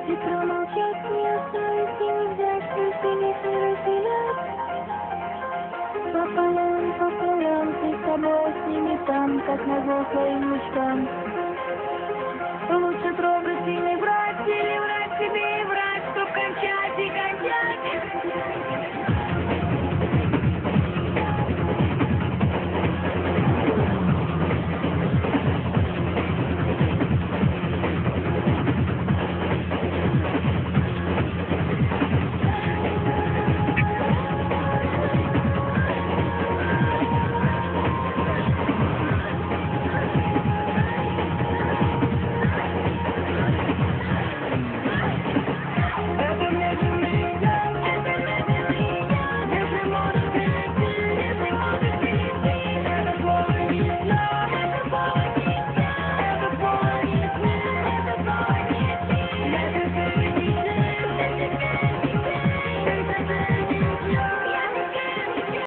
И промолчать не оставить, и не взять, пусть и не разделять. Пополам, ты с тобой с ними там, как назло своим мечтам. Лучше трогать или врать себе